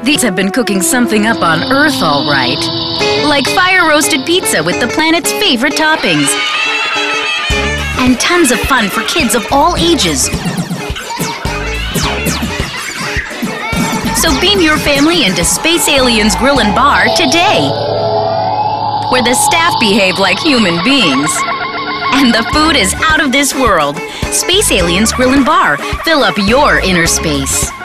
These have been cooking something up on Earth, all right. Like fire-roasted pizza with the planet's favorite toppings. And tons of fun for kids of all ages. So beam your family into Space Aliens Grill and Bar today, where the staff behave like human beings. And the food is out of this world. Space Aliens Grill and Bar. Fill up your inner space.